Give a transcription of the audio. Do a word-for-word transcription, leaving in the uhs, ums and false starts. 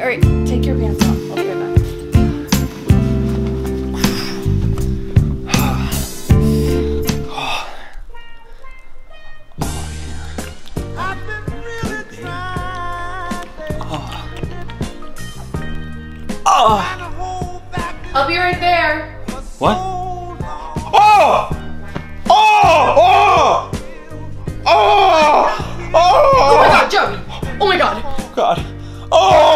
All right, take your pants off. I'll be right back. Oh. I'll be right there. What? Oh! Oh! Oh! Oh! Oh! Oh my God, Joey! Oh my God! God. Oh!